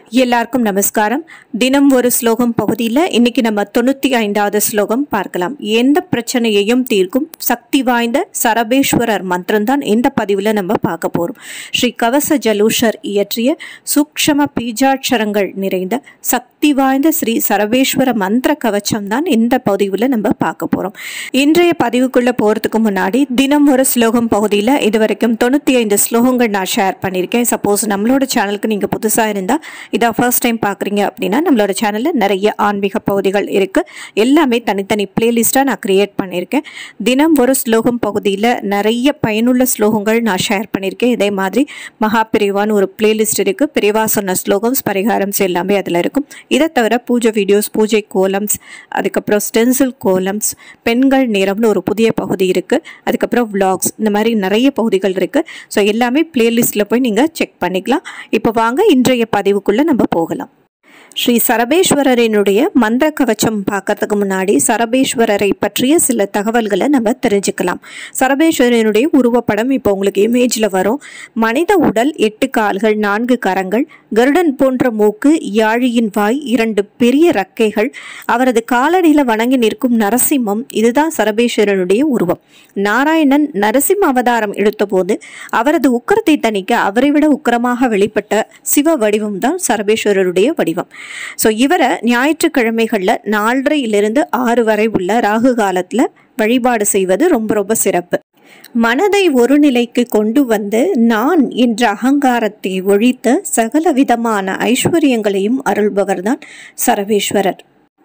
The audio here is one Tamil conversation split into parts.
எல்லாருக்கும் நமஸ்காரம். தினம் ஒரு ஸ்லோகம் பகுதியில் இன்னைக்கு நம்ம 95வது ஸ்லோகம் பார்க்கலாம். எந்த பிரச்சனையையும் தீர்க்கும் சக்தி வாய்ந்த சரபேஸ்வரர் மந்திரம் தான் இந்த பதிவில் நம்ம பார்க்க போகிறோம். ஸ்ரீ கவச ஜலூஷர் இயற்றிய சூக்ஷம பீஜாட்சரங்கள் நிறைந்த சக்தி வாய்ந்த ஸ்ரீ சரபேஸ்வர மந்திர கவச்சம் தான் இந்த பதிவில் நம்ம பார்க்க போகிறோம். இன்றைய பதிவுக்குள்ளே போகிறதுக்கு முன்னாடி தினம் ஒரு ஸ்லோகம் பகுதியில் இதுவரைக்கும் 95 ஸ்லோகங்கள் நான் ஷேர் பண்ணியிருக்கேன். சப்போஸ் நம்மளோட சேனலுக்கு நீங்கள் புதுசாக இருந்தால் இதான் ஃபர்ஸ்ட் டைம் பார்க்குறீங்க அப்படின்னா நம்மளோட சேனலில் நிறைய ஆன்மீக பகுதிகள் இருக்குது. எல்லாமே தனித்தனி பிளேலிஸ்ட்டாக நான் க்ரியேட் பண்ணியிருக்கேன். தினம் ஒரு ஸ்லோகம் பகுதியில் நிறைய பயனுள்ள ஸ்லோகங்கள் நான் ஷேர் பண்ணியிருக்கேன். இதே மாதிரி மகாபிரிவான்னு ஒரு பிளேலிஸ்ட் இருக்குது. பிரிவா சொன்ன ஸ்லோகம்ஸ் பரிகாரம்ஸ் எல்லாமே அதில் இருக்கும். இதை தவிர பூஜை வீடியோஸ், பூஜை கோலம்ஸ், அதுக்கப்புறம் ஸ்டென்சில் கோலம்ஸ், பெண்கள் நேரம்னு ஒரு புதிய பகுதி இருக்குது. அதுக்கப்புறம் விளாக்ஸ், இந்த மாதிரி நிறைய பகுதிகள் இருக்குது. ஸோ எல்லாமே பிளேலிஸ்ட்டில் போய் நீங்கள் செக் பண்ணிக்கலாம். இப்போ வாங்க இன்றைய பதிவுக்குள்ளே நம்ம போகலாம். ஸ்ரீ சரபேஸ்வரரினுடைய மந்திர கவச்சம் பார்க்கறதுக்கு முன்னாடி சரபேஸ்வரரை பற்றிய சில தகவல்களை நம்ம தெரிஞ்சுக்கலாம். சரபேஸ்வரனுடைய உருவப்படம் இப்போ உங்களுக்கு இமேஜில் வரும். மனித உடல், 8 கால்கள், 4 கரங்கள், கருடன் போன்ற மூக்கு, யாழியின் வாய், 2 பெரிய ரக்கைகள், அவரது காலடியில் வணங்கி நிற்கும் நரசிம்மம், இதுதான் சரபேஸ்வரனுடைய உருவம். நாராயணன் நரசிம்ம அவதாரம் எடுத்தபோது அவரது உக்கிரத்தை தணிக்க அவரை விட உக்கிரமாக வெளிப்பட்ட சிவ வடிவம் தான் சரபேஸ்வரருடைய வடிவம். ஸோ இவரை ஞாயிற்றுக்கிழமைகளில் 4:30 6 வரை உள்ள ராகு காலத்தில் வழிபாடு செய்வது ரொம்ப ரொம்ப சிறப்பு. மனதை ஒரு நிலைக்கு கொண்டு வந்து நான் என்ற அகங்காரத்தை ஒழித்து சகல விதமான ஐஸ்வர்யங்களையும் அருள்பவர்தான் சரபேஸ்வரர்.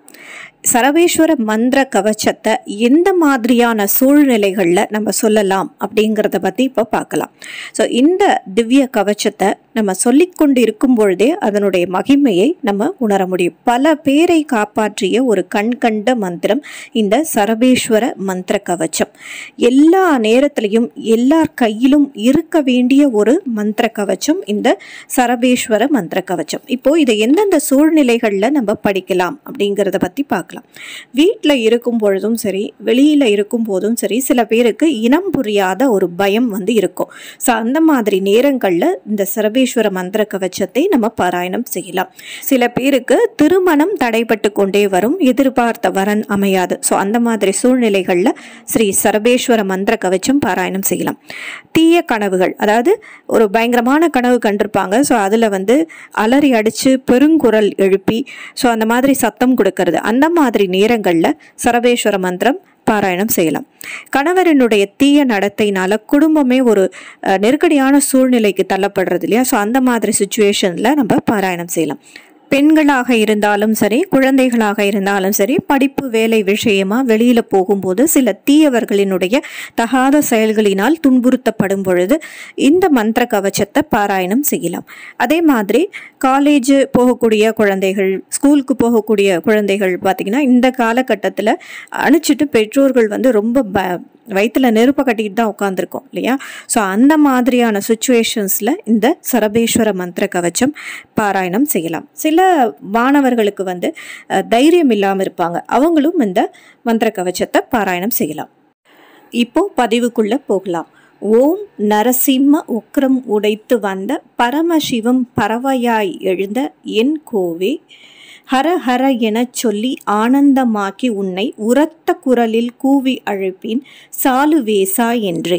சரபேஸ்வர மந்திர கவச்சத்தை எந்த மாதிரியான சூழ்நிலைகளில் நம்ம சொல்லலாம் அப்படிங்கிறத பற்றி இப்போ பார்க்கலாம். ஸோ இந்த திவ்ய கவச்சத்தை நம்ம சொல்லிக்கொண்டு இருக்கும் பொழுதே அதனுடைய மகிமையை நம்ம உணர முடியும். பல பேரை காப்பாற்றிய ஒரு கண்கண்ட மந்திரம் இந்த சரபேஸ்வர மந்திர கவச்சம். எல்லா நேரத்திலையும் எல்லார் கையிலும் இருக்க வேண்டிய ஒரு மந்திர கவச்சம் இந்த சரபேஸ்வர மந்திர கவச்சம். இப்போ இதை எந்தெந்த சூழ்நிலைகளில் நம்ம படிக்கலாம் அப்படிங்கிறத பற்றி பார்க்கலாம். வீட்டில் இருக்கும் பொழுதும் சரி, வெளியில் இருக்கும் போதும் சரி, சில பேருக்கு இனம் புரியாத ஒரு பயம் இருக்கும். ஸோ அந்த மாதிரி நேரங்களில் இந்த சரபேஸ்வர மந்திர கவச்சத்தை நம்ம பாராயணம் செய்யலாம். சில பேருக்கு திருமணம் தடைபட்டு கொண்டே வரும், எதிர்பார்த்த வரன் அமையாது. ஸோ அந்த மாதிரி சூழ்நிலைகளில் ஸ்ரீ சரபேஸ்வர மந்திர கவச்சம் பாராயணம் செய்யலாம். தீய கனவுகள், அதாவது ஒரு பயங்கரமான கனவு கண்டிருப்பாங்க. ஸோ அதில் அலறி அடித்து பெருங்குரல் எழுப்பி ஸோ அந்த மாதிரி சத்தம் கொடுக்கறது, அந்த மாதிரி நேரங்களில் சரபேஸ்வர மந்திரம் பாராயணம் செய்யலாம். கணவரினுடைய தீய நடத்தையினால குடும்பமே ஒரு நெருக்கடியான சூழ்நிலைக்கு தள்ளப்படுறது இல்லையா? ஸோ அந்த மாதிரி சுச்சுவேஷனில் நம்ம பாராயணம் செய்யலாம். பெண்களாக இருந்தாலும் சரி, குழந்தைகளாக இருந்தாலும் சரி, படிப்பு வேலை விஷயமா வெளியில் போகும்போது சில தீயவர்களினுடைய தகாத செயல்களினால் துன்புறுத்தப்படும் பொழுது இந்த மந்திர கவச்சத்தை பாராயணம் செய்யலாம். அதே மாதிரி காலேஜ் போகக்கூடிய குழந்தைகள், ஸ்கூலுக்கு போகக்கூடிய குழந்தைகள் பார்த்திங்கன்னா இந்த காலகட்டத்தில் அனுப்பிச்சிட்டு பெற்றோர்கள் ரொம்ப வயிற்றில் நெருப்பை கட்டிக்கிட்டு தான் உட்காந்துருக்கோம் இல்லையா? ஸோ அந்த மாதிரியான சுச்சுவேஷன்ஸில் இந்த சரபேஸ்வர மந்திர கவச்சம் பாராயணம் செய்யலாம். சில மாணவர்களுக்கு தைரியம் இல்லாமல் இருப்பாங்க, அவங்களும் இந்த மந்திர கவச்சத்தை பாராயணம் செய்யலாம். இப்போ பதிவுக்குள்ளே போகலாம். ஓம் நரசிம்ம உக்ரம் உடைத்து வந்த பரமசிவம் பறவையாய் எழுந்த என் கோவே, ஹர ஹர எனச் சொல்லி ஆனந்தமாக்கி உன்னை உரத்த குரலில் கூவி அழைப்பேன் சாலுவேசா என்றே.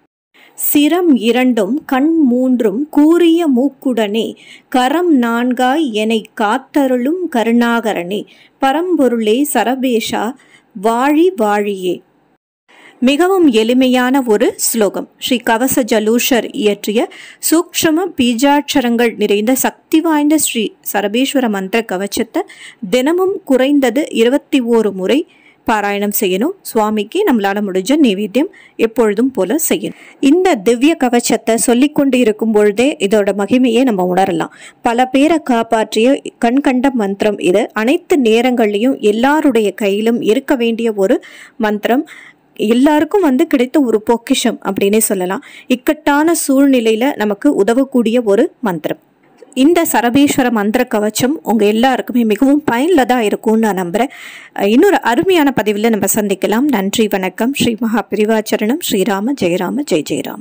சிரம் 2 கண் 3 கூறிய மூக்குடனே கரம் 4 எனை காத்தருளும் கருணாகரனே, பரம்பொருளே சரபேஷா வாழி வாழியே. மிகவும் எளிமையான ஒரு ஸ்லோகம். ஸ்ரீ கவச ஜலூஷர் இயற்றிய சூக்ஷ்ம பீஜாட்சரங்கள் நிறைந்த சக்தி வாய்ந்த ஸ்ரீ சரபேஸ்வர மந்திர கவச்சத்தை தினமும் குறைந்தது 21 முறை பாராயணம் செய்யணும். சுவாமிக்கு நம்மளால முடிஞ்ச நைவேத்தியம் எப்பொழுதும் போல செய்யணும். இந்த திவ்ய கவச்சத்தை சொல்லிக்கொண்டு இருக்கும் பொழுதே இதோட மகிமையை நம்ம உணரலாம். பல பேரை காப்பாற்றிய கண்கண்ட மந்திரம் இது. அனைத்து நேரங்கள்லையும் எல்லாருடைய கையிலும் இருக்க வேண்டிய ஒரு மந்திரம். எல்லாருக்கும் கிடைத்த ஒரு பொக்கிஷம் அப்படின்னே சொல்லலாம். இக்கட்டான சூழ்நிலையில நமக்கு உதவக்கூடிய ஒரு மந்திரம். இந்த சரபேஸ்வர மந்திர கவச்சம் உங்கள் எல்லாருக்குமே மிகவும் பயனுள்ளதாக இருக்கும்னு நான் நம்புகிறேன். இன்னொரு அருமையான பதிவில் நம்ம சந்திக்கலாம். நன்றி, வணக்கம். ஸ்ரீ மகா பிரிவாச்சரணம். ஸ்ரீராம ஜெயராம ஜெய் ஜெயராம்.